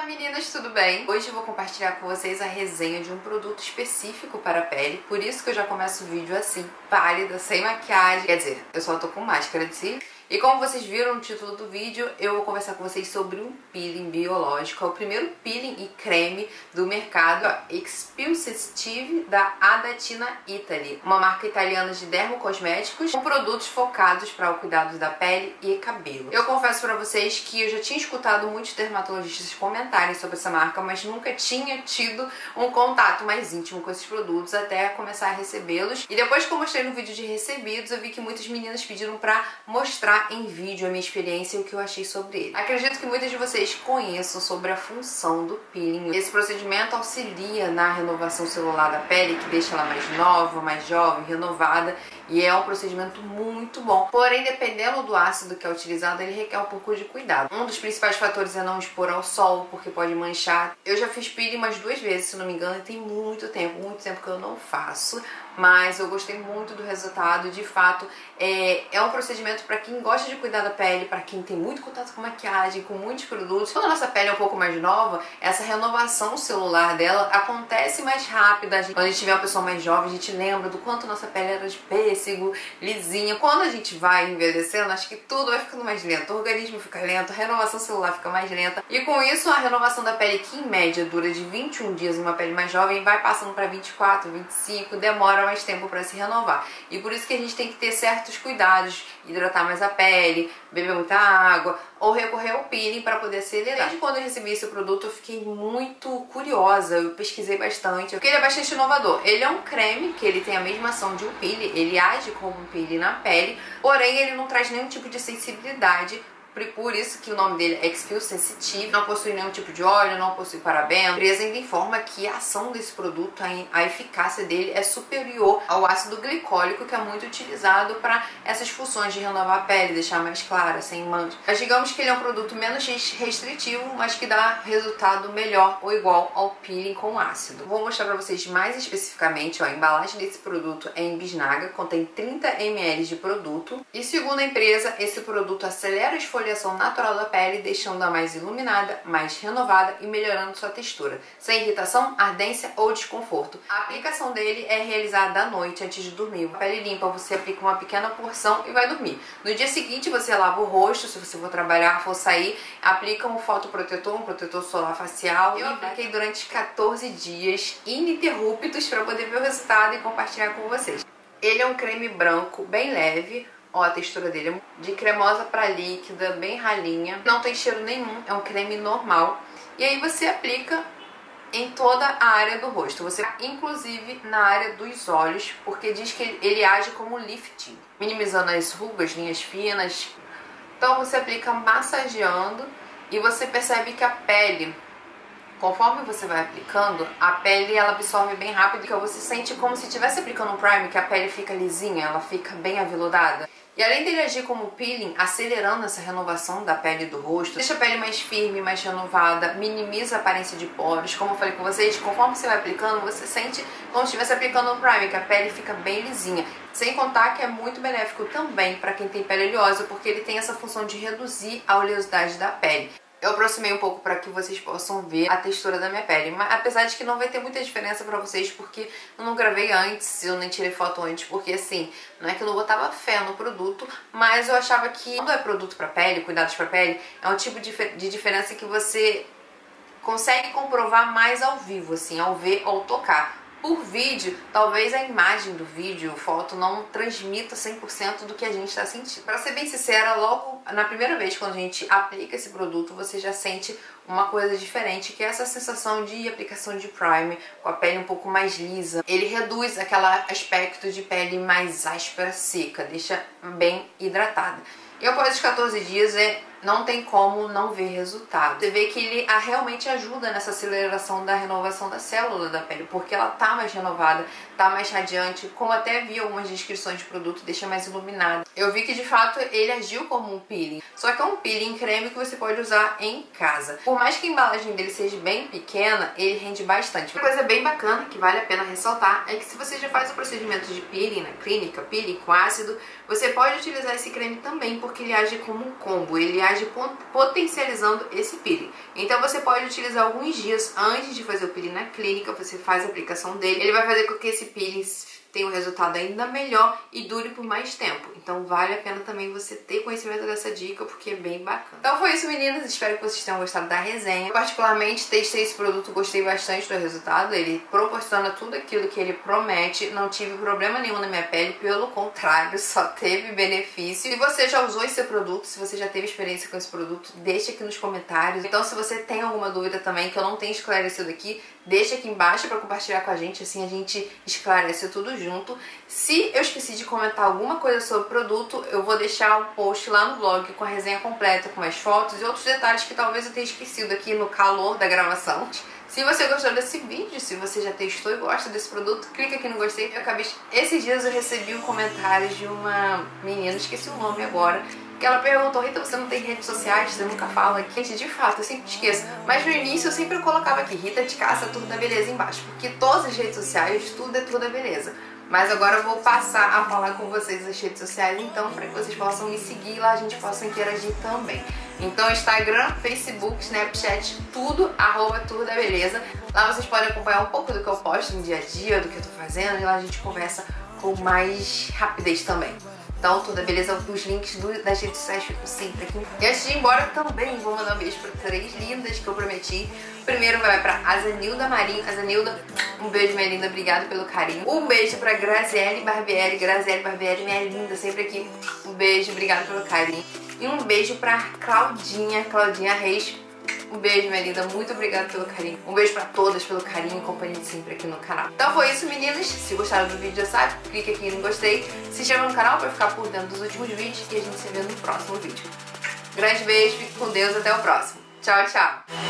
meninas, tudo bem? Hoje eu vou compartilhar com vocês a resenha de um produto específico para a pele. Por isso que eu já começo o vídeo assim, pálida, sem maquiagem. Quer dizer, eu só tô com máscara de cílios. E como vocês viram no título do vídeo, eu vou conversar com vocês sobre um peeling biológico. É o primeiro peeling e creme do mercado, Expulsative da Adatina Italy, uma marca italiana de dermocosméticos com produtos focados para o cuidado da pele e cabelo. Eu confesso para vocês que eu já tinha escutado muitos dermatologistas comentarem sobre essa marca, mas nunca tinha tido um contato mais íntimo com esses produtos até começar a recebê-los. E depois que eu mostrei no vídeo de recebidos, eu vi que muitas meninas pediram para mostrar em vídeo a minha experiência e o que eu achei sobre ele. Acredito que muitas de vocês conheçam sobre a função do peeling. Esse procedimento auxilia na renovação celular da pele, que deixa ela mais nova, mais jovem, renovada, e é um procedimento muito bom. Porém, dependendo do ácido que é utilizado, ele requer um pouco de cuidado. Um dos principais fatores é não expor ao sol, porque pode manchar. Eu já fiz peeling umas 2 vezes, se não me engano, e tem muito tempo que eu não faço, mas eu gostei muito do resultado. De fato, é um procedimento para quem gosta de cuidar da pele, para quem tem muito contato com maquiagem, com muitos produtos. Quando a nossa pele é um pouco mais nova, essa renovação celular dela acontece mais rápida. Quando a gente tiver uma pessoa mais jovem, a gente lembra do quanto nossa pele era de pêssego, lisinha. Quando a gente vai envelhecendo, acho que tudo vai ficando mais lento. O organismo fica lento, a renovação celular fica mais lenta. E com isso, a renovação da pele, que em média dura de 21 dias em uma pele mais jovem, vai passando para 24, 25, demora mais tempo para se renovar. E por isso que a gente tem que ter certos cuidados, hidratar mais a pele, beber muita água ou recorrer ao peeling para poder acelerar. Desde quando eu recebi esse produto, eu fiquei muito curiosa, eu pesquisei bastante, porque ele é bastante inovador. Ele é um creme que ele tem a mesma ação de um peeling, ele age como um peeling na pele, porém ele não traz nenhum tipo de sensibilidade. Por isso que o nome dele é Expulsative, não possui nenhum tipo de óleo, não possui parabeno. A empresa ainda informa que a ação desse produto, a eficácia dele é superior ao ácido glicólico, que é muito utilizado para essas funções de renovar a pele, deixar mais clara, sem mancha. Mas digamos que ele é um produto menos restritivo, mas que dá resultado melhor ou igual ao peeling com ácido. Vou mostrar para vocês mais especificamente. A embalagem desse produto é em bisnaga, contém 30 ml de produto. E segundo a empresa, esse produto acelera a esfoliação natural da pele, deixando-a mais iluminada, mais renovada e melhorando sua textura, sem irritação, ardência ou desconforto. A aplicação dele é realizada à noite antes de dormir. A pele limpa, você aplica uma pequena porção e vai dormir. No dia seguinte você lava o rosto, se você for trabalhar, for sair, aplica um fotoprotetor, um protetor solar facial. Eu apliquei durante 14 dias ininterruptos para poder ver o resultado e compartilhar com vocês. Ele é um creme branco, bem leve. Ó, a textura dele é de cremosa para líquida, bem ralinha. Não tem cheiro nenhum, é um creme normal. E aí você aplica em toda a área do rosto. Você, inclusive na área dos olhos, porque diz que ele age como lifting, minimizando as rugas, linhas finas. Então você aplica massageando e você percebe que a pele, conforme você vai aplicando, a pele ela absorve bem rápido, que você sente como se estivesse aplicando um primer, que a pele fica lisinha, ela fica bem aveludada. E além dele agir como peeling, acelerando essa renovação da pele do rosto, deixa a pele mais firme, mais renovada, minimiza a aparência de poros. Como eu falei com vocês, conforme você vai aplicando, você sente como se estivesse aplicando um primer, que a pele fica bem lisinha. Sem contar que é muito benéfico também para quem tem pele oleosa, porque ele tem essa função de reduzir a oleosidade da pele. Eu aproximei um pouco para que vocês possam ver a textura da minha pele, mas apesar de que não vai ter muita diferença para vocês, porque eu não gravei antes, eu nem tirei foto antes, porque assim, não é que eu não botava fé no produto, mas eu achava que quando é produto para pele, cuidados para pele, é um tipo de diferença que você consegue comprovar mais ao vivo, assim, ao ver, ao tocar. Por vídeo, talvez a imagem do vídeo, foto, não transmita 100% do que a gente está sentindo. Para ser bem sincera, logo na primeira vez quando a gente aplica esse produto, você já sente uma coisa diferente, que é essa sensação de aplicação de primer, com a pele um pouco mais lisa. Ele reduz aquele aspecto de pele mais áspera, seca, deixa bem hidratada. E após os 14 dias, não tem como não ver resultado. Você vê que ele realmente ajuda nessa aceleração da renovação da célula da pele, porque ela tá mais renovada, tá mais radiante, como até vi algumas descrições de produto, deixa mais iluminada. Eu vi que de fato ele agiu como um peeling, só que é um peeling creme que você pode usar em casa. Por mais que a embalagem dele seja bem pequena, ele rende bastante. Uma coisa bem bacana que vale a pena ressaltar é que se você já faz o procedimento de peeling na clínica, peeling com ácido, Você pode utilizar esse creme também porque ele age como um combo, ele age potencializando esse peeling. Então você pode utilizar alguns dias antes de fazer o peeling na clínica, você faz a aplicação dele, ele vai fazer com que esse peeling tenha um resultado ainda melhor e dure por mais tempo. Então vale a pena também você ter conhecimento dessa dica, porque é bem bacana. Então foi isso, meninas, espero que vocês tenham gostado da resenha. Eu particularmente testei esse produto, gostei bastante do resultado, ele proporciona tudo aquilo que ele promete, não tive problema nenhum na minha pele, pelo contrário, só teve benefício. Se você já usou esse produto, se você já teve experiência com esse produto, deixa aqui nos comentários. Então se você tem alguma dúvida também que eu não tenho esclarecido aqui, deixa aqui embaixo para compartilhar com a gente, assim a gente esclarece tudo junto. Se eu esqueci de comentar alguma coisa sobre o produto, eu vou deixar um post lá no blog com a resenha completa, com mais fotos e outros detalhes que talvez eu tenha esquecido aqui no calor da gravação. Se você gostou desse vídeo, se você já testou e gosta desse produto, clica aqui no gostei. Esses dias eu recebi um comentário de uma menina, esqueci o nome agora, que ela perguntou: Rita, você não tem redes sociais? Você nunca fala aqui? Gente, de fato, eu sempre esqueço. Mas no início eu sempre colocava aqui, Rita de Cássia, Tudo da Beleza embaixo. Porque todas as redes sociais, tudo é Tudo da Beleza. Mas agora eu vou passar a falar com vocês as redes sociais, então, para que vocês possam me seguir e lá a gente possa interagir também. Então, Instagram, Facebook, Snapchat, tudo, @Tudo da Beleza. Lá vocês podem acompanhar um pouco do que eu posto no dia a dia, do que eu tô fazendo, e lá a gente conversa com mais rapidez também. Então, Tudo da Beleza, os links das redes sociais ficam sempre aqui. E antes de ir embora também vou mandar um beijo para 3 lindas que eu prometi. Primeiro vai para Azanilda Marinho. Azanilda, um beijo, minha linda, obrigada pelo carinho. Um beijo para Graziele Barbieri. Graziele Barbieri, minha linda, sempre aqui. Um beijo, obrigada pelo carinho. E um beijo para Claudinha Reis. Um beijo, minha linda, muito obrigada pelo carinho. Um beijo pra todas pelo carinho e companhia de sempre aqui no canal. Então foi isso, meninas. Se gostaram do vídeo, já sabe, clica aqui no gostei. Se inscreva no canal pra ficar por dentro dos últimos vídeos e a gente se vê no próximo vídeo. Grande beijo, fique com Deus, até o próximo. Tchau, tchau.